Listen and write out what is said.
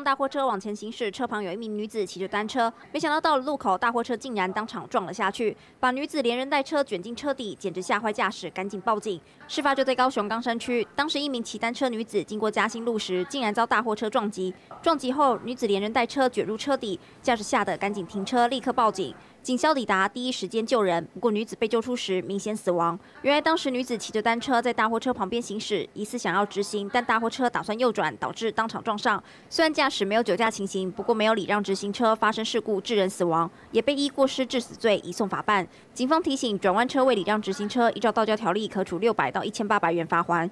大货车往前行驶，车旁有一名女子骑着单车，没想到到了路口，大货车竟然当场撞了下去，把女子连人带车卷进车底，简直吓坏驾驶，赶紧报警。事发就在高雄冈山区，当时一名骑单车女子经过嘉兴路时，竟然遭大货车撞击。撞击后，女子连人带车卷入车底，驾驶吓得赶紧停车，立刻报警。警消抵达，第一时间救人，不过女子被救出时明显死亡。原来当时女子骑着单车在大货车旁边行驶，疑似想要直行，但大货车打算右转，导致当场撞上。虽然驾驶没有酒驾情形，不过没有礼让直行车，发生事故致人死亡，也被依过失致死罪移送法办。警方提醒，转弯车未礼让直行车，依照道交条例可处600到1800元罚锾。